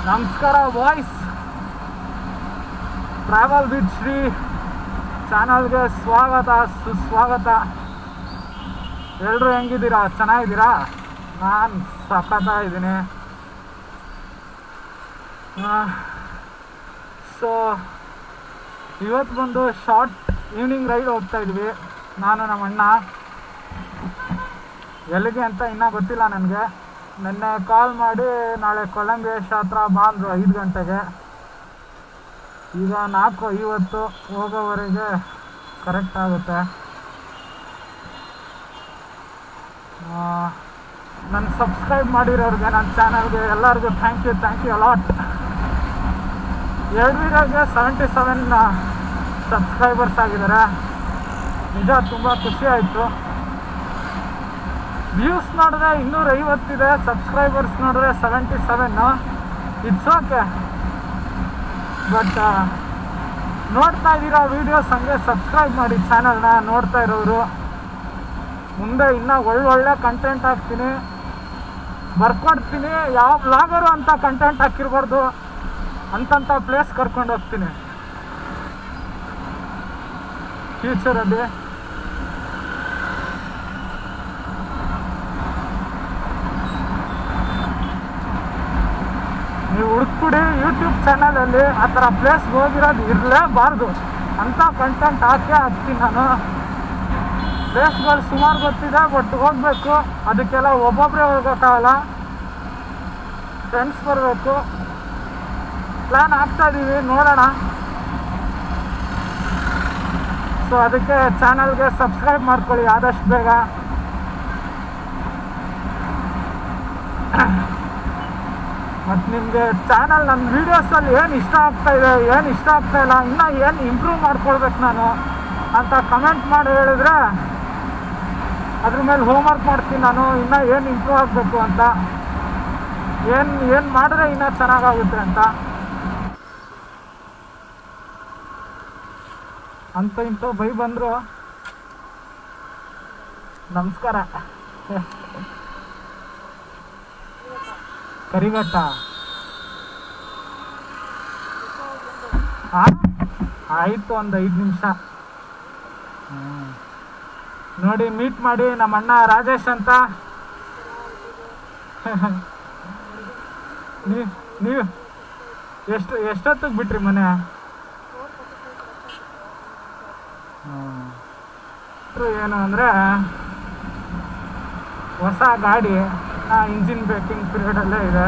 ನಮಸ್ಕಾರ boys, travel with Shri ಚಾನಲ್ಗೆ ಸ್ವಾಗತ ಸುಸ್ವಾಗತ. ಎಲ್ಲರೂ ಹೆಂಗಿದ್ದೀರಾ? ಚೆನ್ನಾಗಿದ್ದೀರಾ? ನಾನು ಸಖತ್ತಾಗಿದ್ದೀನಿ. ಸೊ ಇವತ್ತು ಬಂದು ಶಾರ್ಟ್ ಈವ್ನಿಂಗ್ ರೈಡ್ ಹೋಗ್ತಾ ಇದ್ವಿ ನಾನು ನಮ್ಮ ಅಣ್ಣ. ಎಲ್ಲಿಗೆ ಅಂತ ಇನ್ನೂ ಗೊತ್ತಿಲ್ಲ ನನಗೆ. ನಿನ್ನೆ ಕಾಲ್ ಮಾಡಿ ನಾಳೆ ಕೊಲಂಬಿಯಾ ಹತ್ರ ಬಾ ಅಂದರು 5 ಗಂಟೆಗೆ. ಈಗ 4:50 ಹೋಗೋವರೆಗೆ ಕರೆಕ್ಟ್ ಆಗುತ್ತೆ. ನನ್ನ ಸಬ್ಸ್ಕ್ರೈಬ್ ಮಾಡಿರೋರಿಗೆ ನನ್ನ ಚಾನಲ್ಗೆ ಎಲ್ಲರಿಗೂ ಥ್ಯಾಂಕ್ ಯು ಅಲಾಟ್. 2 ವೀಡಿಯೋಗೆ 77 ಸಬ್ಸ್ಕ್ರೈಬರ್ಸ್ ಆಗಿದ್ದಾರೆ. ನಿಜ ತುಂಬ ಖುಷಿ ಆಯಿತು. ವ್ಯೂಸ್ ನೋಡಿದ್ರೆ 250 ಇದೆ, ಸಬ್ಸ್ಕ್ರೈಬರ್ಸ್ ನೋಡಿದ್ರೆ 77. It's okay. ಬಟ್ ನೋಡ್ತಾ ಇದ್ದೀರಾ ವೀಡಿಯೋಸ್, ಹಂಗೆ ಸಬ್ಸ್ಕ್ರೈಬ್ ಮಾಡಿ ಚಾನಲ್ನ. ನೋಡ್ತಾ ಇರೋರು ಮುಂದೆ ಇನ್ನೂ ಒಳ್ಳೊಳ್ಳೆ ಕಂಟೆಂಟ್ ಹಾಕ್ತೀನಿ, ಬರ್ಕೊಡ್ತೀನಿ. ಯಾವ ಬ್ಲಾಗರು ಅಂತ ಕಂಟೆಂಟ್ ಹಾಕಿರ್ಬಾರ್ದು, ಅಂತಂಥ ಪ್ಲೇಸ್ ಕರ್ಕೊಂಡು ಹೋಗ್ತೀನಿ ಫ್ಯೂಚರಲ್ಲಿ. ನೀವು ಹುಡುಕ್ಬಿಡಿ ಯೂಟ್ಯೂಬ್ ಚಾನಲಲ್ಲಿ, ಆ ಥರ ಪ್ಲೇಸ್ಗೆ ಹೋಗಿರೋದು ಇರಲೇಬಾರ್ದು. ಅಂಥ ಕಂಟೆಂಟ್ ಹಾಕ್ತೀನಿ ನಾನು. ಪ್ಲೇಸ್ಗಳು ಸುಮಾರು ಗೊತ್ತಿದೆ, ಬಟ್ ಹೋಗಬೇಕು. ಅದಕ್ಕೆಲ್ಲ ಒಬ್ಬೊಬ್ಬರೇ ಹೋಗೋಕ್ಕಾಗಲ್ಲ, ಫ್ರೆಂಡ್ಸ್ ಬರಬೇಕು. ಪ್ಲ್ಯಾನ್ ಹಾಕ್ತಾಯಿದ್ದೀವಿ, ನೋಡೋಣ. ಸೊ ಅದಕ್ಕೆ ಚಾನಲ್ಗೆ ಸಬ್ಸ್ಕ್ರೈಬ್ ಮಾಡ್ಕೊಳ್ಳಿ ಆದಷ್ಟು ಬೇಗ. ಮತ್ತು ನಿಮಗೆ ಚಾನಲ್ ನನ್ನ ವೀಡಿಯೋಸಲ್ಲಿ ಏನು ಇಷ್ಟ ಆಗ್ತಾಯಿದೆ, ಏನು ಇಷ್ಟ ಆಗ್ತಾಯಿಲ್ಲ, ಇನ್ನೂ ಏನು ಇಂಪ್ರೂವ್ ಮಾಡ್ಕೊಳ್ಬೇಕು ನಾನು ಅಂತ ಕಮೆಂಟ್ ಮಾಡಿ ಹೇಳಿದ್ರೆ ಅದ್ರ ಮೇಲೆ ಹೋಮ್ವರ್ಕ್ ಮಾಡ್ತೀನಿ ನಾನು. ಇನ್ನೂ ಏನು ಇಂಪ್ರೂವ್ ಆಗಬೇಕು ಅಂತ, ಏನು ಮಾಡಿದ್ರೆ ಇನ್ನೂ ಚೆನ್ನಾಗಾಗುತ್ತೆ ಅಂತ ಇಂಥ ಬೈ ಬಂದರು. ನಮಸ್ಕಾರ. ಕರಿಘಟ್ಟ ಆಯಿತು, ಒಂದು 5 ನಿಮಿಷ. ನೋಡಿ ಮೀಟ್ ಮಾಡಿ, ನಮ್ಮ ಅಣ್ಣ ರಾಜೇಶ್ ಅಂತ. ನೀವು ಎಷ್ಟೊತ್ತಿಗೆ ಬಿಟ್ರಿ ಮನೆ? ಏನು ಅಂದರೆ ಹೊಸ ಗಾಡಿ, ಇಂಜಿನ್ ಬ್ರೇಕಿಂಗ್ ಪೀರಿಯಡಲ್ಲೇ ಇದೆ.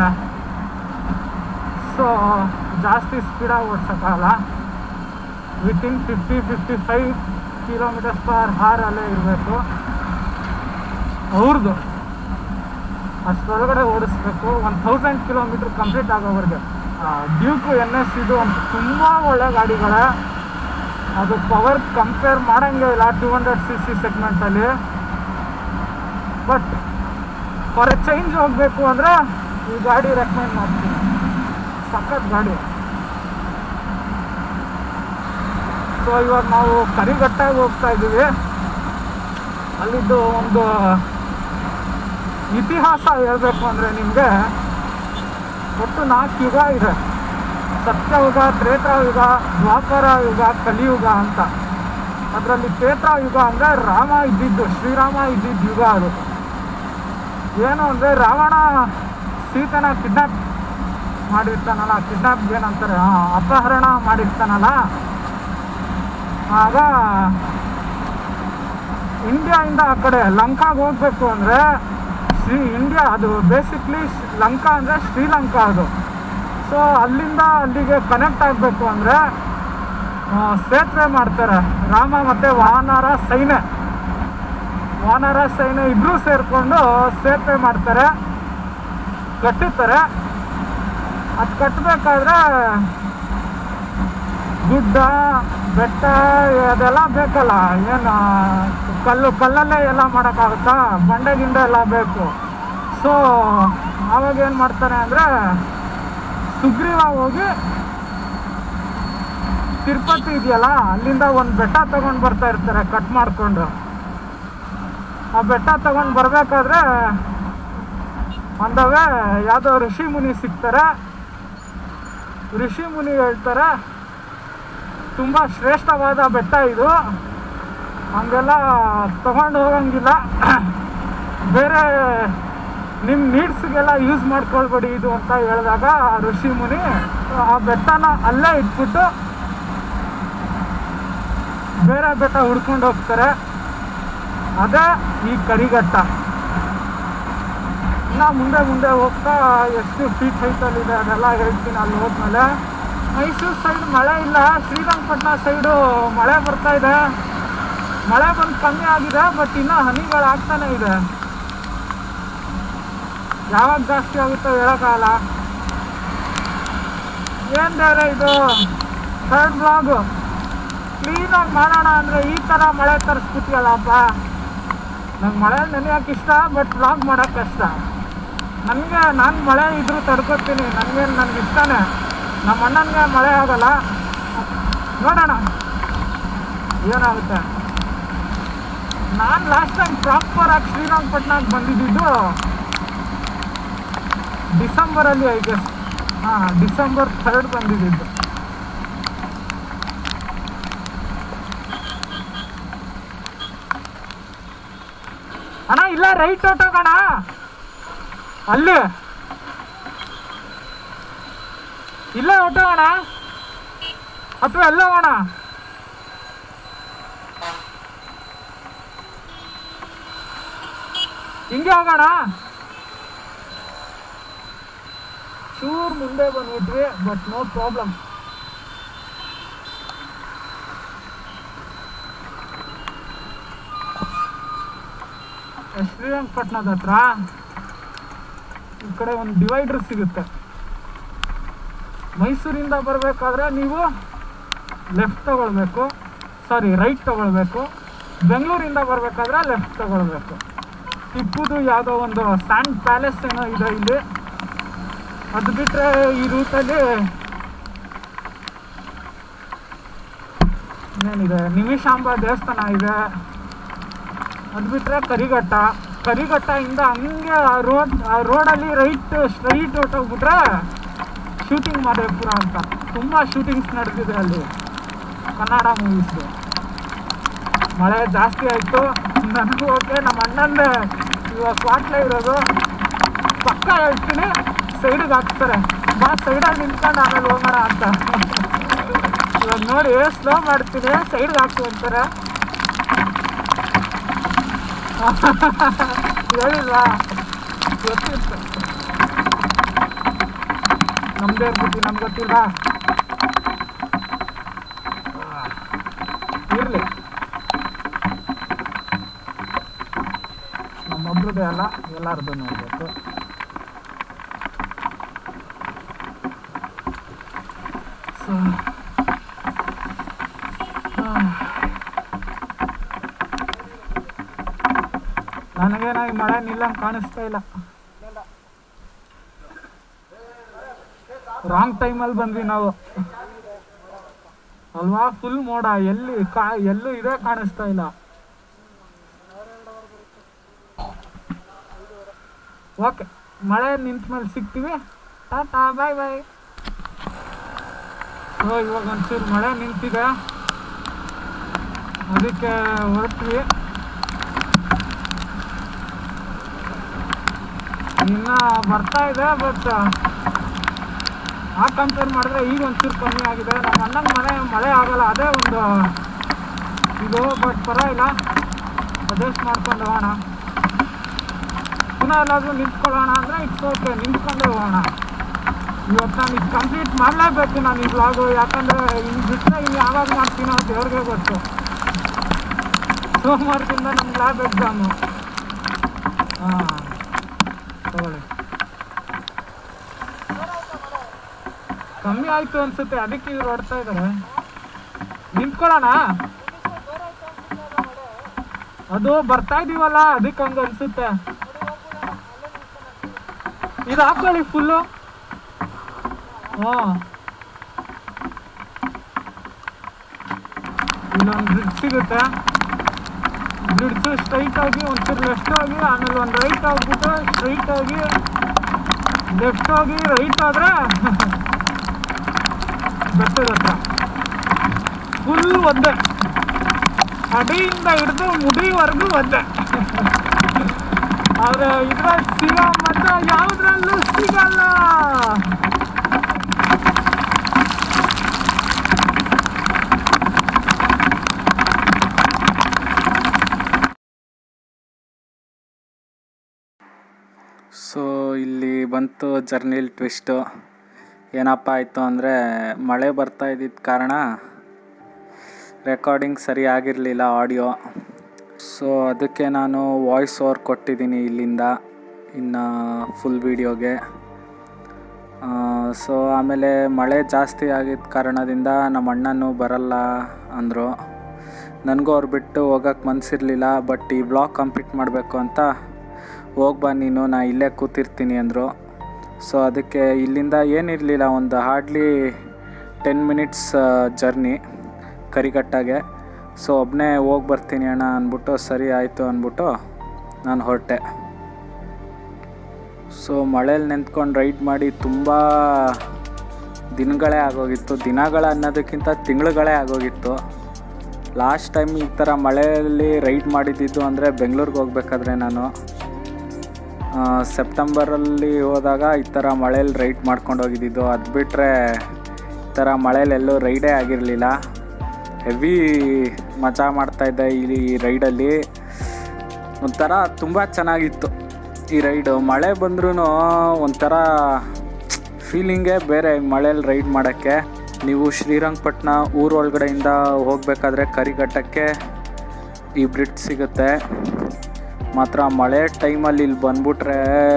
ಸೊ ಜಾಸ್ತಿ ಸ್ಪೀಡಾಗಿ ಓಡಿಸೋಕ್ಕಾಗಲ್ಲ. ವಿತಿನ್ 50-55 km/h ಅಲ್ಲೇ ಇರಬೇಕು. ಅವ್ರದ್ದು ಅಷ್ಟರೊಳಗಡೆ ಓಡಿಸ್ಬೇಕು. 1000 km ಕಂಪ್ಲೀಟ್ ಆಗೋವರೆಗೆ. ಡ್ಯೂಕು NS ಇದು ಅಂತ ತುಂಬ ಒಳ್ಳೆ ಗಾಡಿಗಳೇ. ಅದು ಪವರ್ ಕಂಪೇರ್ ಮಾಡೋಂಗೆ ಇಲ್ಲ 200cc ಸೆಗ್ಮೆಂಟಲ್ಲಿ. ಬಟ್ ಫಾರ್ ಎ ಚೇಂಜ್ ಹೋಗಬೇಕು ಅಂದರೆ ಈ ಗಾಡಿ ರೆಕಮೆಂಡ್ ಮಾಡ್ತೀನಿ. ಸಖತ್ ಗಾಡಿ. ಸೊ ಇವಾಗ ನಾವು ಕರಿಘಟ್ಟಾಗಿ ಹೋಗ್ತಾ ಇದ್ದೀವಿ. ಅಲ್ಲಿದ್ದು ಒಂದು ಇತಿಹಾಸ ಹೇಳ್ಬೇಕು ಅಂದರೆ ನಿಮಗೆ, ಒಟ್ಟು 4 ಯುಗ ಇದೆ. ಸತ್ಯಯುಗ, ತ್ರೇತಾಯುಗ, ದ್ವಾಪರ ಯುಗ, ಕಲಿಯುಗ ಅಂತ. ಅದರಲ್ಲಿ ತ್ರೇತಾಯುಗ ಅಂದರೆ ರಾಮ ಇದ್ದಿದ್ದು, ಶ್ರೀರಾಮ ಇದ್ದಿದ್ದು ಯುಗ ಅದು. ಏನು ಅಂದರೆ ರಾವಣ ಸೀತೆನ ಕಿಡ್ನಾಪ್ ಮಾಡಿರ್ತಾನಲ್ಲ, ಕಿಡ್ನಾಪ್ ಏನಂತಾರೆ, ಅಪಹರಣ ಮಾಡಿರ್ತಾನಲ್ಲ. ಆಗ ಇಂಡಿಯಾಯಿಂದ ಆ ಕಡೆ ಲಂಕಾಗೆ ಹೋಗಬೇಕು ಅಂದರೆ ಇಂಡಿಯಾ, ಅದು ಬೇಸಿಕ್ಲಿ ಲಂಕಾ ಅಂದರೆ ಶ್ರೀಲಂಕಾ ಅದು. ಸೊ ಅಲ್ಲಿಂದ ಅಲ್ಲಿಗೆ ಕನೆಕ್ಟ್ ಆಗಬೇಕು ಅಂದರೆ ಸೇತುವೆ ಮಾಡ್ತಾರೆ. ರಾಮ ಮತ್ತು ವಾನರ ಸೈನ್ಯ ಇಬ್ಬರೂ ಸೇರಿಕೊಂಡು ಸೇತುವೆ ಮಾಡ್ತಾರೆ, ಕಟ್ಟುತ್ತಾರೆ. ಅದು ಕಟ್ಟಬೇಕಾದ್ರೆ ಗುಡ್ಡ ಬೆಟ್ಟ ಅದೆಲ್ಲ ಬೇಕಲ್ಲ. ಏನು ಕಲ್ಲಲ್ಲೇ ಎಲ್ಲ ಮಾಡೋಕ್ಕಾಗುತ್ತಾ? ಬಂಡೆ ಗಿಂಡೆ ಎಲ್ಲ ಬೇಕು. ಸೊ ಆವಾಗ ಏನು ಮಾಡ್ತಾರೆ ಅಂದರೆ, ಸುಗ್ರೀವ ಹೋಗಿ ತಿರುಪತಿ ಇದೆಯಲ್ಲ, ಅಲ್ಲಿಂದ ಒಂದು ಬೆಟ್ಟ ತೊಗೊಂಡು ಬರ್ತಾ ಇರ್ತಾರೆ ಕಟ್ ಮಾಡಿಕೊಂಡು. ಆ ಬೆಟ್ಟ ತೊಗೊಂಡು ಬರಬೇಕಾದ್ರೆ ಒಂದವೇ ಯಾವುದೋ ಋಷಿ ಮುನಿ ಸಿಗ್ತಾರೆ. ಋಷಿ ಮುನಿ ಹೇಳ್ತಾರೆ ತುಂಬ ಶ್ರೇಷ್ಠವಾದ ಬೆಟ್ಟ ಇದು, ಹಂಗೆಲ್ಲ ತಗೊಂಡು ಹೋಗಂಗಿಲ್ಲ, ಬೇರೆ ನಿಮ್ಮ ನೀಡ್ಸ್ಗೆಲ್ಲ ಯೂಸ್ ಮಾಡ್ಕೊಳ್ಬೇಡಿ ಇದು ಅಂತ ಹೇಳಿದಾಗ ಋಷಿ ಮುನಿ ಆ ಬೆಟ್ಟನ ಅಲ್ಲೇ ಇಟ್ಬಿಟ್ಟು ಬೇರೆ ಬೆಟ್ಟ ಹುಡ್ಕೊಂಡು ಹೋಗ್ತಾರೆ. ಅದೇ ಈ ಕರಿಘಟ್ಟ. ಇನ್ನು ಮುಂದೆ ಮುಂದೆ ಹೋಗ್ತಾ ಎಷ್ಟು ಫೀಟ್ ಹೈಟಲ್ಲಿದೆ ಅದೆಲ್ಲ ಹೇಳ್ತೀನಿ ಅಲ್ಲಿ ಹೋದ್ಮೇಲೆ. ಮೈಸೂರು ಸೈಡ್ ಮಳೆ ಇಲ್ಲ, ಶ್ರೀರಂಗಪಟ್ಟಣ ಸೈಡು ಮಳೆ ಬರ್ತಾ ಇದೆ. ಮಳೆ ಬಂದು ಕಮ್ಮಿ ಆಗಿದೆ, ಬಟ್ ಇನ್ನೂ ಹನಿಗಳಾಗ್ತಾನೆ ಇದೆ. ಯಾವಾಗ ಜಾಸ್ತಿ ಆಗುತ್ತೋ ಹೇಳೋಕ್ಕಾಗಲ್ಲ. ಏನು ಬೇರೆ ಇದು ಥರ್ಡ್ ಬ್ಲಾಗು ಕ್ಲೀನಾಗಿ ಮಾಡೋಣ ಅಂದರೆ ಈ ಥರ ಮಳೆ ತರಿಸ್ಬಿಟ್ಟಿಯಲ್ಲಪ್ಪ. ನಂಗೆ ಮಳೆ ನೆನೆಯೋಕೆ ಇಷ್ಟ, ಬಟ್ ಬ್ಲಾಗ್ ಮಾಡೋಕ್ಕೆ ಕಷ್ಟ. ನಾನು ಮಳೆ ಇದ್ರೂ ತಡ್ಕೊತೀನಿ, ನನಗೆ ಇಷ್ಟನೇ. ನಮ್ಮ ಅಣ್ಣನಿಗೆ ಮಳೆ ಆಗಲ್ಲ, ನೋಡೋಣ ಏನಾಗುತ್ತೆ. ನಾನು ಲಾಸ್ಟ್ ಟೈಮ್ ಪ್ರಾಪರಾಗಿ ಶ್ರೀರಂಗಪಟ್ಟಣಕ್ಕೆ ಬಂದಿದ್ದು ಡಿಸೆಂಬರಲ್ಲಿ, ಐ ಗೆಸ್. ಡಿಸೆಂಬರ್ 3 ಬಂದಿದ್ದು. ಅಣ್ಣ ಇಲ್ಲ ರೈಟ್ ಹೊಟ್ಟೋಗೋಣ, ಅಲ್ಲಿ ಇಲ್ಲೇ ಹೊಟ್ಟೋಗೋಣ ಅಥವಾ ಎಲ್ಲ ಹೋಗೋಣ? ಹಿಂಗೆ ಹೋಗೋಣ. ಚೂರು ಮುಂದೆ ಬಂದ್ಬಿಟ್ವಿ, ಬಟ್ ನೋ ಪ್ರಾಬ್ಲಮ್. ಶ್ರೀರಂಗಪಟ್ಟಣದ ಹತ್ರ ಈ ಕಡೆ ಒಂದು ಡಿವೈಡರ್ ಸಿಗುತ್ತೆ. ಮೈಸೂರಿಂದ ಬರಬೇಕಾದ್ರೆ ನೀವು ಲೆಫ್ಟ್ ತಗೊಳ್ಬೇಕು, ರೈಟ್ ತಗೊಳ್ಬೇಕು. ಬೆಂಗಳೂರಿಂದ ಬರಬೇಕಾದ್ರೆ ಲೆಫ್ಟ್ ತಗೊಳ್ಬೇಕು. ಟಿಪ್ಪುದು ಯಾವುದೋ ಒಂದು ಸ್ಯಾಂಡ್ ಪ್ಯಾಲೇಸ್ ಏನೋ ಇದೆ ಇಲ್ಲಿ. ಅದು ಬಿಟ್ಟರೆ ಈ ರೂಟಲ್ಲಿ ಏನಿದೆ, ನಿಮಿಷಾಂಬ ದೇವಸ್ಥಾನ ಇದೆ. ಅದು ಬಿಟ್ಟರೆ ಕರಿಘಟ್ಟದಿಂದ ಹಂಗೆ ಆ ರೋಡಲ್ಲಿ ಸ್ಟ್ರೈಟ್ ಹೊಟ್ಟೋಗ್ಬಿಟ್ರೆ ಶೂಟಿಂಗ್ ಮಾದೇಪುರ ಅಂತ ತುಂಬ ಶೂಟಿಂಗ್ಸ್ ನಡೆದಿದೆ ಅಲ್ಲಿ, ಕನ್ನಡ ಮೂವೀಸ್ದು. ಮಳೆ ಜಾಸ್ತಿ ಆಯಿತು, ನನಗೂ ಓಕೆ. ನಮ್ಮ ಅಣ್ಣಂದೇ ಇವಾಗ ಕ್ವಾಟ್ಲೇ ಇರೋದು, ಪಕ್ಕ ಹೇಳ್ತೀನಿ ಸೈಡಿಗೆ ಹಾಕ್ತಾರೆ, ಬಾ ಸೈಡಲ್ಲಿ ನಿಂತ್ಕೊಂಡು ಆಮೇಲೆ ಹೋಗೋಣ ಅಂತ. ಇವಾಗ ನೋಡಿ ಸ್ಲೋ ಮಾಡ್ತೀನಿ, ಸೈಡ್ಗೆ ಹಾಕ್ತು ಅಂತಾರೆ. ಹೇಳಿಲ್ವಾ, ಗೊತ್ತಿತ್ತು. ನಮ್ದೇ ಇರ್ಬಿಟ್ಟು ನಮ್ಗೆ ಗೊತ್ತಿಲ್ಲ, ಇರಲಿ. ನಮ್ಮೊಬ್ರದೇ ಅಲ್ಲ, ಎಲ್ಲರದ್ದು ನೋಡ್ಬೇಕು. ನನಗೇನ ಈ ಮಳೆ ನಿಲ್ಲಂಗೆ ಕಾಣಿಸ್ತಾ ಇಲ್ಲ. ರಾಂಗ್ ಟೈಮಲ್ಲಿ ಬಂದ್ವಿ ನಾವು ಅಲ್ವಾ. ಫುಲ್ ಮೋಡ, ಎಲ್ಲೂ ಇದೇ ಕಾಣಿಸ್ತಾ ಇಲ್ಲ. ಓಕೆ, ಮಳೆ ನಿಂತ ಮೇಲೆ ಸಿಗ್ತೀವಿ. ಟಾಟಾ, ಬಾಯ್ ಬಾಯ್. ಸೊ ಇವಾಗ ಒಂಚೂರು ಮಳೆ ನಿಂತಿದೆ, ಅದಕ್ಕೆ ಹೊರಟ್ವಿ. ಇನ್ನು ಬರ್ತಾ ಇದೆ, ಬಟ್ ಆ ಕಂಪೇರ್ ಮಾಡಿದ್ರೆ ಈಗ ಒಂಚೂರು ಕಮ್ಮಿ ಆಗಿದೆ. ನಮ್ಮ ಅಣ್ಣನ ಮಳೆ ಆಗಲ್ಲ, ಅದೇ ಒಂದು ಇದು. ಬಟ್ ಪರವಾಗಿಲ್ಲ, ಅಡ್ಜಸ್ಟ್ ಮಾಡ್ಕೊಂಡು ಹೋಗೋಣ. ಪುನಃ ಎಲ್ಲಾದರೂ ನಿಂತ್ಕೊಳ್ಳೋಣ ಅಂದರೆ ಇಟ್ಸ್ ಓಕೆ, ನಿಂತ್ಕೊಂಡೇ ಹೋಗೋಣ. ಇವತ್ತು ನಾನು ಇದು ಕಂಪ್ಲೀಟ್ ಮಾಡಲೇಬೇಕು ನಾನು ಈ ಬ್ಲಾಗು, ಯಾಕಂದರೆ ಇನ್ನು ಬಿಟ್ಟರೆ ಇನ್ನು ಯಾವಾಗ ಮಾಡ್ತೀನೋ ದೇವ್ರಿಗೆ ಗೊತ್ತು. ಸೋಮವಾರದಿಂದ ನಮ್ಮ ಲ್ಯಾಬ್ ಎಕ್ಸಾಮು. ತಗೊಳ್ಳಿ, ಕಮ್ಮಿ ಆಯಿತು ಅನ್ಸುತ್ತೆ, ಅದಕ್ಕೆ ಇವ್ರು ಹೊಡ್ತಾ ಇದ್ದಾರೆ. ನಿಂತ್ಕೊಳ್ಳೋಣ, ಅದು ಬರ್ತಾ ಇದೀವಲ್ಲ ಅದಕ್ಕೆ ಹಂಗೆ ಅನ್ಸುತ್ತೆ. ಇದು ಹಾಕೊಳ್ಳಿ ಫುಲ್ಲು. ಇಲ್ಲೊಂದು ಬ್ರಿಡ್ಜ್ ಸಿಗುತ್ತೆ, ಬ್ರಿಡ್ಜ್ ಸ್ಟ್ರೈಟ್ ಆಗಿ ಒಂಚೂರು ಲೆಫ್ಟ್ ಹೋಗಿ, ಆಮೇಲೆ ಒಂದು ರೈಟ್ ಹೋಗ್ಬಿಟ್ಟು ಸ್ಟ್ರೈಟ್ ಆಗಿ ಲೆಫ್ಟ್ ಹೋಗಿ ರೈಟ್ ಆದರೆ ಬೆಟ್ಟದ ಹತ್ರ ಫುಲ್ ಒಂದೇ, ಅಡಿಯಿಂದ ಹಿಡಿದು ಮುಡಿವರೆಗೂ ಒಂದೇ. ಆದರೆ ಇದ್ರಲ್ಲಿ ಸಿಗೋ ಮಜಾ ಯಾವುದ್ರಲ್ಲೂ ಸಿಗಲ್ಲ. ಸೊ ಇಲ್ಲಿ ಬಂತು ಜರ್ನಿಲ್ ಟ್ವಿಸ್ಟು. ಏನಪ್ಪ ಆಯಿತು ಅಂದರೆ ಮಳೆ ಬರ್ತಾ ಇದ್ದಿದ್ದ ಕಾರಣ ರೆಕಾರ್ಡಿಂಗ್ ಸರಿ ಆಗಿರಲಿಲ್ಲ ಆಡಿಯೋ. ಸೊ ಅದಕ್ಕೆ ನಾನು ವಾಯ್ಸ್ ಓವರ್ ಕೊಟ್ಟಿದ್ದೀನಿ ಇಲ್ಲಿಂದ ಇನ್ನು ಫುಲ್ ವೀಡಿಯೋಗೆ. ಸೊ ಆಮೇಲೆ ಮಳೆ ಜಾಸ್ತಿ ಆಗಿದ್ದ ಕಾರಣದಿಂದ ನಮ್ಮ ಅಣ್ಣನೂ ಬರಲ್ಲ ಅಂದರು. ನನಗೂ ಅವ್ರು ಬಿಟ್ಟು ಹೋಗೋಕ್ಕೆ ಮನಸ್ಸಿರಲಿಲ್ಲ. ಬಟ್ ಈ ವ್ಲಾಗ್ ಕಂಪ್ಲೀಟ್ ಮಾಡಬೇಕು ಅಂತ ಹೋಗ್ಬಾ ನೀನು, ನಾ ಇಲ್ಲೇ ಕೂತಿರ್ತೀನಿ ಅಂದರು. ಸೊ ಅದಕ್ಕೆ ಇಲ್ಲಿಂದ ಏನಿರಲಿಲ್ಲ, ಒಂದು ಹಾರ್ಡ್ಲಿ 10 ಮಿನಿಟ್ಸ್ ಜರ್ನಿ ಕರಿಘಟ್ಟಾಗೆ. ಸೊ ಒಬ್ಬನೇ ಹೋಗಿ ಬರ್ತೀನಿ ಅಣ್ಣ ಅಂದ್ಬಿಟ್ಟು ಸರಿ ಆಯಿತು ಅಂದ್ಬಿಟ್ಟು ನಾನು ಹೊರಟೆ. ಸೊ ಮಳೇಲಿ ನೆಂತ್ಕೊಂಡು ರೈಡ್ ಮಾಡಿ ತುಂಬ ದಿನಗಳೇ ಆಗೋಗಿತ್ತು. ದಿನಗಳ ಅನ್ನೋದಕ್ಕಿಂತ ತಿಂಗಳುಗಳೇ ಆಗೋಗಿತ್ತು. ಲಾಸ್ಟ್ ಟೈಮ್ ಈ ಥರ ಮಳೆಯಲ್ಲಿ ರೈಡ್ ಮಾಡಿದ್ದಿದ್ದು ಅಂದರೆ ಬೆಂಗಳೂರಿಗೆ ಹೋಗ್ಬೇಕಾದ್ರೆ ನಾನು ಸೆಪ್ಟೆಂಬರಲ್ಲಿ ಹೋದಾಗ ಈ ಥರ ಮಳೇಲಿ ರೈಡ್ ಮಾಡ್ಕೊಂಡು ಹೋಗಿದ್ದಿದ್ದು. ಅದು ಬಿಟ್ಟರೆ ಈ ಥರ ಮಳೇಲೆಲ್ಲೂ ರೈಡೇ ಆಗಿರಲಿಲ್ಲ. ಹೆವಿ ಮಜಾ ಮಾಡ್ತಾಯಿದ್ದೆ ಈ ರೈಡಲ್ಲಿ. ಒಂಥರ ತುಂಬ ಚೆನ್ನಾಗಿತ್ತು ಈ ರೈಡು. ಮಳೆ ಬಂದ್ರೂ ಒಂಥರ ಫೀಲಿಂಗೇ ಬೇರೆ ಮಳೇಲಿ ರೈಡ್ ಮಾಡೋಕ್ಕೆ. ನೀವು ಶ್ರೀರಂಗಪಟ್ಟಣ ಊರೊಳಗಡೆಯಿಂದ ಹೋಗಬೇಕಾದ್ರೆ ಕರಿಘಟ್ಟಕ್ಕೆ ಈ ಬ್ರಿಡ್ಜ್ ಸಿಗುತ್ತೆ. ಮಾತ್ರ ಮಳೆ ಟೈಮಲ್ಲಿ ಇಲ್ಲಿ ಬಂದ್ಬಿಟ್ರೆ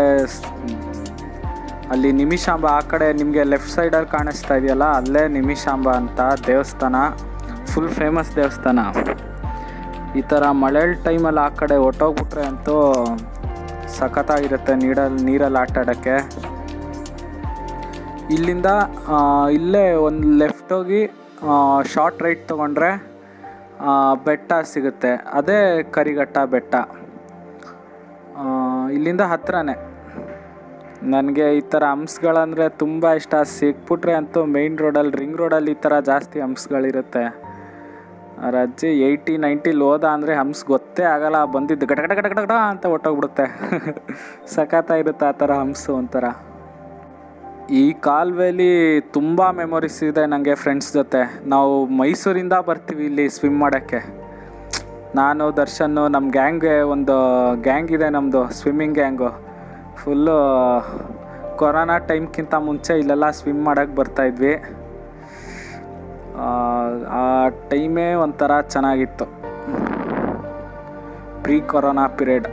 ಅಲ್ಲಿ ನಿಮಿಷಾಂಬ, ಆ ಕಡೆ ನಿಮಗೆ ಲೆಫ್ಟ್ ಸೈಡಲ್ಲಿ ಕಾಣಿಸ್ತಾ ಇದೆಯಲ್ಲ ಅಲ್ಲೇ ನಿಮಿಷಾಂಬ ಅಂತ ದೇವಸ್ಥಾನ, ಫುಲ್ ಫೇಮಸ್ ದೇವಸ್ಥಾನ. ಈ ಥರ ಮಳೆ ಟೈಮಲ್ಲಿ ಆ ಕಡೆ ಹೊಟ್ಟೋಗ್ಬಿಟ್ರೆ ಅಂತೂ ಸಖತ್ತಾಗಿರುತ್ತೆ ನೀರಲ್ಲಿ ಆಟ ಆಡೋಕ್ಕೆ. ಇಲ್ಲಿಂದ ಇಲ್ಲೇ ಒಂದು ಲೆಫ್ಟ್ ಹೋಗಿ ಶಾರ್ಟ್ ರೈಟ್ ತೊಗೊಂಡ್ರೆ ಬೆಟ್ಟ ಸಿಗುತ್ತೆ, ಅದೇ ಕರಿಘಟ್ಟ ಬೆಟ್ಟ. ಇಲ್ಲಿಂದ ಹತ್ರನೇ. ನನಗೆ ಈ ಥರ ಹಂಪ್ಸ್ಗಳಂದರೆ ತುಂಬ ಇಷ್ಟ. ಸಿಕ್ಬಿಟ್ರೆ ಅಂತೂ ಮೇಯ್ನ್ ರೋಡಲ್ಲಿ, ರಿಂಗ್ ರೋಡಲ್ಲಿ ಈ ಥರ ಜಾಸ್ತಿ ಹಂಪ್ಸ್ಗಳಿರುತ್ತೆ. ರಜ್ಜಿ 80-90 ಹೋದ ಅಂದರೆ ಹಂಪ್ಸ್ ಗೊತ್ತೇ ಆಗಲ್ಲ, ಬಂದಿದ್ದು ಗಟ ಗಟ ಗಟ ಗಟ ಅಂತ ಹೊಟ್ಟೋಗ್ಬಿಡುತ್ತೆ. ಸಖತ್ತಾಗಿರುತ್ತೆ ಆ ಥರ ಹಂಪ್ಸು ಒಂಥರ. ಈ ಕಾಲುವೆಲಿ ತುಂಬ ಮೆಮೊರೀಸ್ ಇದೆ ನನಗೆ ಫ್ರೆಂಡ್ಸ್ ಜೊತೆ. ನಾವು ಮೈಸೂರಿಂದ ಬರ್ತೀವಿ ಇಲ್ಲಿ ಸ್ವಿಮ್ ಮಾಡೋಕ್ಕೆ. ನಾನು ದರ್ಶನ್ನು, ನಮ್ಮ ಗ್ಯಾಂಗ್ಗೆ ಒಂದು ಗ್ಯಾಂಗ್ ಇದೆ ನಮ್ಮದು, ಸ್ವಿಮ್ಮಿಂಗ್ ಗ್ಯಾಂಗು. ಫುಲ್ಲು ಕೊರೋನಾ ಟೈಮ್ಗಿಂತ ಮುಂಚೆ ಇಲ್ಲೆಲ್ಲ ಸ್ವಿಮ್ ಮಾಡೋಕ್ಕೆ ಬರ್ತಾಯಿದ್ವಿ. ಆ ಟೈಮೇ ಒಂಥರ ಚೆನ್ನಾಗಿತ್ತು, ಪ್ರೀ ಕೊರೋನಾ ಪೀರಿಯಡ್.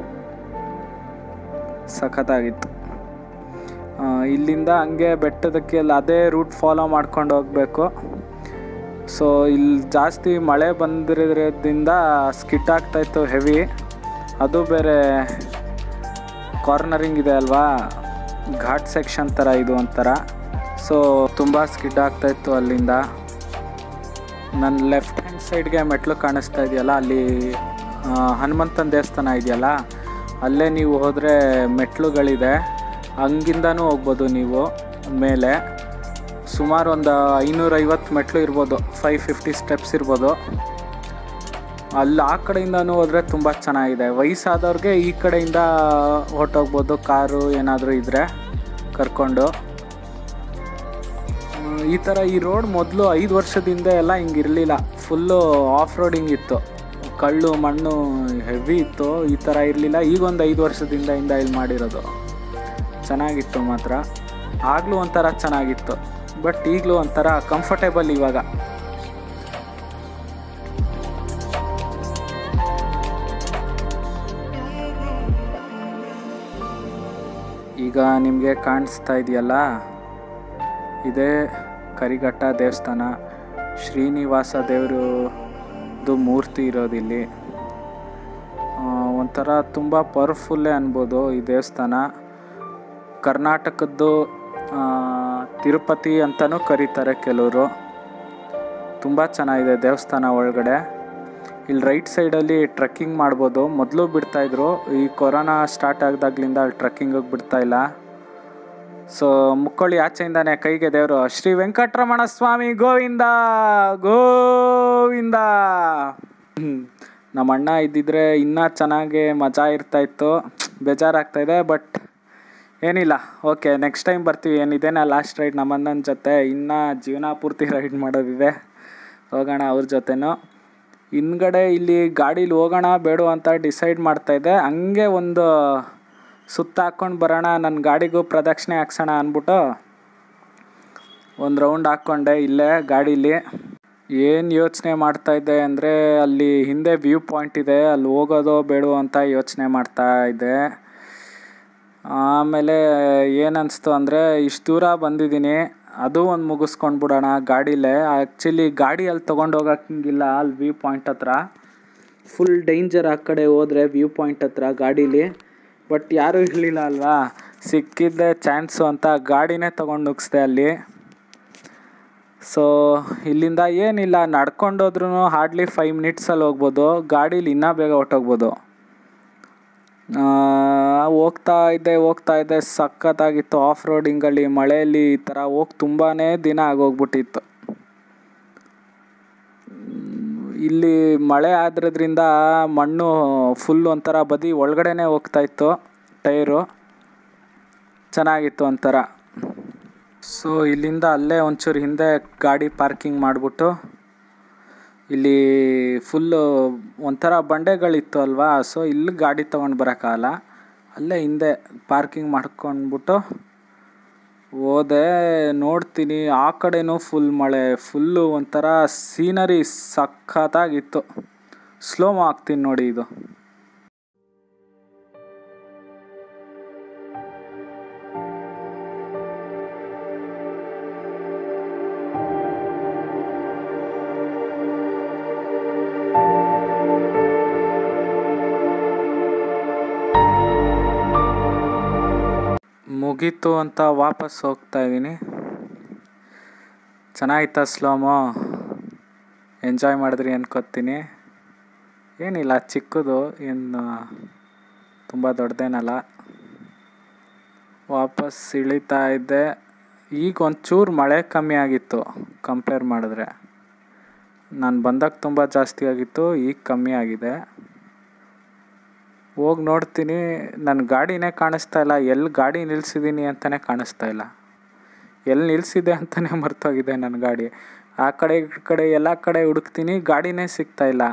ಸಖತ್ತಾಗಿತ್ತು. ಇಲ್ಲಿಂದ ಹಂಗೆ ಬೆಟ್ಟದಕ್ಕೆ ಅದೇ ರೂಟ್ ಫಾಲೋ ಮಾಡ್ಕೊಂಡು ಹೋಗಬೇಕು. ಸೊ ಇಲ್ಲಿ ಜಾಸ್ತಿ ಮಳೆ ಬಂದಿರೋದ್ರಿಂದ ಸ್ಕಿಟ್ ಆಗ್ತಾಯಿತ್ತು ಹೆವಿ. ಅದು ಬೇರೆ ಕಾರ್ನರಿಂಗ್ ಇದೆ ಅಲ್ವಾ, ಘಾಟ್ ಸೆಕ್ಷನ್ ಥರ ಇದು ಒಂಥರ. ಸೊ ತುಂಬ ಸ್ಕಿಡ್ ಆಗ್ತಾಯಿತ್ತು ಅಲ್ಲಿಂದ. ನನ್ನ ಲೆಫ್ಟ್ ಹ್ಯಾಂಡ್ ಸೈಡ್ಗೆ ಮೆಟ್ಲು ಕಾಣಿಸ್ತಾ ಇದೆಯಲ್ಲ, ಅಲ್ಲಿ ಹನುಮಂತನ ದೇವಸ್ಥಾನ ಇದೆಯಲ್ಲ, ಅಲ್ಲೇ ನೀವು ಹೋದರೆ ಮೆಟ್ಲುಗಳಿದೆ, ಹಂಗಿಂದನೂ ಹೋಗ್ಬೋದು ನೀವು ಮೇಲೆ. ಸುಮಾರು ಒಂದು 550 ಮೆಟ್ಲು ಇರ್ಬೋದು, 550 ಸ್ಟೆಪ್ಸ್ ಇರ್ಬೋದು. ಅಲ್ಲಿ ಆ ಕಡೆಯಿಂದನೂ ಹೋದರೆ ತುಂಬ ಚೆನ್ನಾಗಿದೆ. ವಯಸ್ಸಾದವ್ರಿಗೆ ಈ ಕಡೆಯಿಂದ ಹೊರಟೋಗ್ಬೋದು, ಕಾರು ಏನಾದರೂ ಇದ್ದರೆ ಕರ್ಕೊಂಡು. ಈ ಥರ ಈ ರೋಡ್ ಮೊದಲು 5 ವರ್ಷದಿಂದ ಎಲ್ಲ ಹಿಂಗಿರಲಿಲ್ಲ, ಫುಲ್ಲು ಆಫ್ ರೋಡಿಂಗ್ ಇತ್ತು, ಕಳ್ಳು ಮಣ್ಣು ಹೆವಿ ಇತ್ತು. ಈ ಥರ ಇರಲಿಲ್ಲ. ಈಗೊಂದು 5 ವರ್ಷದಿಂದ ಇಲ್ಲಿ ಮಾಡಿರೋದು. ಚೆನ್ನಾಗಿತ್ತು ಮಾತ್ರ. ಆಗಲೂ ಒಂಥರ ಚೆನ್ನಾಗಿತ್ತು, ಬಟ್ ಈಗಲೂ ಒಂಥರ ಕಂಫರ್ಟೇಬಲ್ ಇವಾಗ. ಈಗ ನಿಮಗೆ ಕಾಣಿಸ್ತಾ ಇದೆಯಲ್ಲ, ಇದೇ ಕರಿಘಟ್ಟ ದೇವಸ್ಥಾನ. ಶ್ರೀನಿವಾಸ ದೇವರದು ಮೂರ್ತಿ ಇರೋದಿಲ್ಲಿ. ಒಂಥರ ತುಂಬ ಪವರ್ಫುಲ್ಲೇ ಅನ್ಬೋದು ಈ ದೇವಸ್ಥಾನ. ಕರ್ನಾಟಕದ್ದು ತಿರುಪತಿ ಅಂತಲೂ ಕರೀತಾರೆ ಕೆಲವರು. ತುಂಬ ಚೆನ್ನಾಗಿದೆ ದೇವಸ್ಥಾನ ಒಳಗಡೆ. ಇಲ್ಲಿ ರೈಟ್ ಸೈಡಲ್ಲಿ ಟ್ರೆಕ್ಕಿಂಗ್ ಮಾಡ್ಬೋದು. ಮೊದಲು ಬಿಡ್ತಾಯಿದ್ರು, ಈ ಕೊರೋನಾ ಸ್ಟಾರ್ಟ್ ಆಗಿದಾಗಲಿಂದ ಅಲ್ಲಿ ಟ್ರೆಕ್ಕಿಂಗಿಗೆ ಬಿಡ್ತಾಯಿಲ್ಲ. ಸೊ ಮುಕ್ಕೊಳ್ಳಿ ಆಚೆಯಿಂದಾನೆ ಕೈಗೆ ದೇವರು ಶ್ರೀ ವೆಂಕಟರಮಣ ಸ್ವಾಮಿ ಗೋವಿಂದ ಗೋವಿಂದ. ನಮ್ಮ ಅಣ್ಣ ಇದ್ದಿದ್ರೆ ಇನ್ನೂ ಚೆನ್ನಾಗಿ ಮಜಾ ಇರ್ತಾಯಿತ್ತು. ಬೇಜಾರಾಗ್ತಾಯಿದೆ, ಬಟ್ ಏನಿಲ್ಲ, ಓಕೆ ನೆಕ್ಸ್ಟ್ ಟೈಮ್ ಬರ್ತೀವಿ. ಏನಿದೇನಾ ಲಾಸ್ಟ್ ರೈಡ್ ನಮ್ಮ ಅಣ್ಣನ ಜೊತೆ, ಇನ್ನೂ ಜೀವನ ಪೂರ್ತಿ ರೈಡ್ ಮಾಡೋದಿದೆ. ಹೋಗೋಣ ಅವ್ರ ಜೊತೆನೂ. ಹಿಂದ್ಗಡೆ ಇಲ್ಲಿ ಗಾಡೀಲಿ ಹೋಗೋಣ ಬೇಡ ಅಂತ ಡಿಸೈಡ್ ಮಾಡ್ತಾಯಿದ್ದೆ. ಹಂಗೆ ಒಂದು ಸುತ್ತ ಹಾಕ್ಕೊಂಡು ಬರೋಣ, ನನ್ನ ಗಾಡಿಗೂ ಪ್ರದಕ್ಷಿಣೆ ಹಾಕ್ಸೋಣ ಅಂದ್ಬಿಟ್ಟು ಒಂದು ರೌಂಡ್ ಹಾಕ್ಕೊಂಡೆ ಇಲ್ಲೇ ಗಾಡೀಲಿ. ಏನು ಯೋಚನೆ ಮಾಡ್ತಾಯಿದ್ದೆ ಅಂದರೆ, ಅಲ್ಲಿ ಹಿಂದೆ ವ್ಯೂ ಪಾಯಿಂಟ್ ಇದೆ, ಅಲ್ಲಿ ಹೋಗೋದೋ ಬೇಡವೋ ಅಂತ ಯೋಚನೆ ಮಾಡ್ತಾಯಿದ್ದೆ. ಆಮೇಲೆ ಏನನ್ನಿಸ್ತು ಅಂದರೆ, ಇಷ್ಟು ದೂರ ಬಂದಿದ್ದೀನಿ, ಅದು ಒಂದು ಮುಗಿಸ್ಕೊಂಡು ಬಿಡೋಣ ಗಾಡೀಲೇ. ಆ್ಯಕ್ಚುಲಿ ಗಾಡಿಯಲ್ಲಿ ತೊಗೊಂಡು ಹೋಗೋಕ್ಕಿಂಗಿಲ್ಲ, ಅಲ್ಲಿ ವ್ಯೂ ಪಾಯಿಂಟ್ ಹತ್ರ ಫುಲ್ ಡೇಂಜರ್. ಆ ಕಡೆ ಹೋದರೆ ವ್ಯೂ ಪಾಯಿಂಟ್ ಹತ್ರ ಗಾಡೀಲಿ, ಬಟ್ ಯಾರೂ ಇರಲಿಲ್ಲ ಅಲ್ವಾ, ಸಿಕ್ಕಿದ್ದೆ ಚಾನ್ಸು ಅಂತ ಗಾಡಿನೇ ತೊಗೊಂಡು ನುಗ್ಗಿಸ್ದೆ ಅಲ್ಲಿ. ಸೊ ಇಲ್ಲಿಂದ ಏನಿಲ್ಲ, ನಡ್ಕೊಂಡೋದ್ರೂ ಹಾರ್ಡ್ಲಿ 5 ಮಿನಿಟ್ಸಲ್ಲಿ ಹೋಗ್ಬೋದು, ಗಾಡೀಲಿ ಇನ್ನೂ ಬೇಗ ಹೊರ್ಟೋಗ್ಬೋದು. ಹೋಗ್ತಾ ಇದ್ದೆ ಸಖತ್ತಾಗಿತ್ತು. ಆಫ್ ರೋಡಿಂಗಲ್ಲಿ ಮಳೆಯಲ್ಲಿ ಈ ಥರ ಹೋಗಿ ತುಂಬಾ ದಿನ ಆಗೋಗ್ಬಿಟ್ಟಿತ್ತು. ಇಲ್ಲಿ ಮಳೆ ಆದ್ರಿಂದ ಮಣ್ಣು ಫುಲ್ ಒಂಥರ ಬದಿ ಒಳಗಡೆನೇ ಹೋಗ್ತಾಯಿತ್ತು, ಟೈರು ಚೆನ್ನಾಗಿತ್ತು ಒಂಥರ. ಸೊ ಇಲ್ಲಿಂದ ಅಲ್ಲೇ ಒಂಚೂರು ಹಿಂದೆ ಗಾಡಿ ಪಾರ್ಕಿಂಗ್ ಮಾಡಿಬಿಟ್ಟು, ಇಲ್ಲಿ ಫುಲ್ಲು ಒಂಥರ ಬಂಡೆಗಳಿತ್ತು ಅಲ್ವಾ, ಸೊ ಇಲ್ಲಿ ಗಾಡಿ ತೊಗೊಂಡು ಬರೋಕ್ಕಾಗಲ್ಲ, ಅಲ್ಲೇ ಹಿಂದೆ ಪಾರ್ಕಿಂಗ್ ಮಾಡ್ಕೊಂಡ್ಬಿಟ್ಟು ಹೋದೆ. ನೋಡ್ತೀನಿ ಆ ಕಡೆನೂ ಫುಲ್ ಮಳೆ, ಫುಲ್ಲು ಒಂಥರ ಸೀನರಿ ಸಖತ್ತಾಗಿತ್ತು. ಸ್ಲೋಮೋ ಹಾಕ್ತೀನಿ ನೋಡಿ ಇದು. ಮುಗೀತು ಅಂತ ವಾಪಸ್ ಹೋಗ್ತಾ ಇದ್ದೀನಿ. ಚೆನ್ನಾಗಿತ್ತ ಸ್ಲೋಮೋ? ಎಂಜಾಯ್ ಮಾಡಿದ್ರಿ ಅನ್ಕೋತೀನಿ. ಏನಿಲ್ಲ, ಚಿಕ್ಕದು, ಏನು ತುಂಬ ದೊಡ್ಡದೇನಲ್ಲ. ವಾಪಸ್ ಇಳಿತಾ ಇದ್ದೆ. ಈಗ ಒಂಚೂರು ಮಳೆ ಕಮ್ಮಿ ಆಗಿತ್ತು ಕಂಪೇರ್ ಮಾಡಿದ್ರೆ. ನಾನು ಬಂದಾಗ ತುಂಬ ಜಾಸ್ತಿ ಆಗಿತ್ತು, ಈಗ ಕಮ್ಮಿ ಆಗಿದೆ. ಹೋಗಿ ನೋಡ್ತೀನಿ, ನನ್ನ ಗಾಡಿನೇ ಕಾಣಿಸ್ತಾ ಇಲ್ಲ. ಎಲ್ಲಿ ಗಾಡಿ ನಿಲ್ಲಿಸಿದ್ದೀನಿ ಅಂತಲೇ ಕಾಣಿಸ್ತಾ ಇಲ್ಲ, ಎಲ್ಲಿ ನಿಲ್ಲಿಸಿದೆ ಅಂತಲೇ ಮರ್ತೋಗಿದೆ ನನ್ನ ಗಾಡಿ. ಆ ಕಡೆ ಈ ಕಡೆ ಎಲ್ಲ ಕಡೆ ಹುಡುಕ್ತೀನಿ, ಗಾಡಿನೇ ಸಿಗ್ತಾಯಿಲ್ಲ.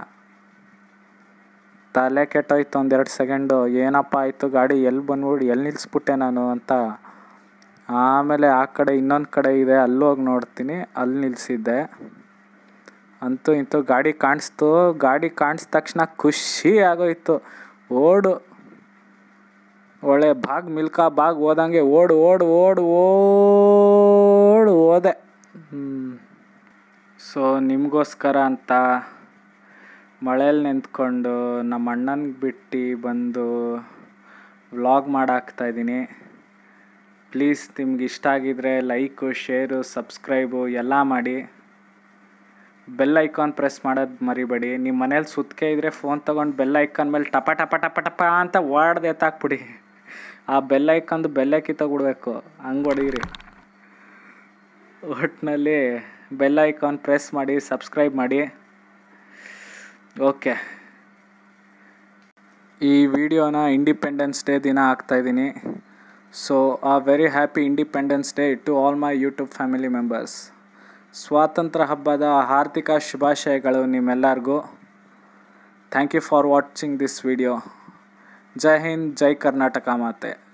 ತಲೆ ಕೆಟ್ಟೋಯ್ತು. 1-2 ಸೆಕೆಂಡು ಏನಪ್ಪ ಆಯಿತು ಗಾಡಿ, ಎಲ್ಲಿ ನಿಲ್ಲಿಸ್ಬಿಟ್ಟೆ ನಾನು ಅಂತ. ಆಮೇಲೆ ಆ ಕಡೆ ಇನ್ನೊಂದು ಕಡೆ ಇದೆ, ಅಲ್ಲಿ ಹೋಗಿ ನೋಡ್ತೀನಿ, ಅಲ್ಲಿ ನಿಲ್ಲಿಸಿದ್ದೆ. ಅಂತೂ ಇಂತೂ ಗಾಡಿ ಕಾಣಿಸ್ತು. ಗಾಡಿ ಕಾಣಿಸಿದ ತಕ್ಷಣ ಖುಷಿ ಆಗೋಯ್ತು. ಓಡು ಒಳ್ಳೆ ಮಿಲ್ಕಾ ಬಾಗ್ ಹೋದಂಗೆ ಓಡು ಹೋದೆ. ಸೊ ನಿಮಗೋಸ್ಕರ ಅಂತ ಮಳೇಲಿ ನಿಂತ್ಕೊಂಡು ನಮ್ಮ ಅಣ್ಣನಿಗೆ ಬಿಟ್ಟು ಬಂದು ವ್ಲಾಗ್ ಮಾಡಾಕ್ತಾಯಿದ್ದೀನಿ. ಪ್ಲೀಸ್ ನಿಮ್ಗೆ ಇಷ್ಟ ಆಗಿದ್ರೆ ಲೈಕು, ಶೇರು, ಸಬ್ಸ್ಕ್ರೈಬು ಎಲ್ಲ ಮಾಡಿ. ಬೆಲ್ ಐಕಾನ್ ಪ್ರೆಸ್ ಮಾಡೋದು ಮರಿಬೇಡಿ. ನಿಮ್ಮ ಮನೇಲಿ ಸುತ್ತಿಗೆ ಇದ್ದರೆ ಫೋನ್ ತೊಗೊಂಡು ಬೆಲ್ ಐಕಾನ್ ಮೇಲೆ ಟಪ ಟಪ ಟಪ ಟಪ ಅಂತ ಹೊಡ್ದು ಎತ್ತಾಕ್ಬಿಡಿ. ಆ ಬೆಲ್ ಐಕಾನ್ದು ಬೆಲ್ಲೇ ಕಿತ್ತೋಗ್ಬಿಡ್ಬೇಕು, ಹಂಗೆ ಹೊಡೀರಿ. ಒಟ್ಟಿನಲ್ಲಿ ಬೆಲ್ ಐಕಾನ್ ಪ್ರೆಸ್ ಮಾಡಿ, ಸಬ್ಸ್ಕ್ರೈಬ್ ಮಾಡಿ. ಓಕೆ, ಈ ವಿಡಿಯೋನ ಇಂಡಿಪೆಂಡೆನ್ಸ್ ಡೇ ದಿನ ಹಾಕ್ತಾಯಿದ್ದೀನಿ. So very happy independence day to all my YouTube family members. ಸ್ವಾತಂತ್ರ್ಯ ಹಬ್ಬದ ಹಾರ್ದಿಕ ಶುಭಾಶಯಗಳು ನಿಮ್ಮೆಲ್ಲರಿಗೂ. Thank you for watching this video. ಜೈ ಹಿಂದ್, ಜೈ ಕರ್ನಾಟಕ ಮಾತೆ.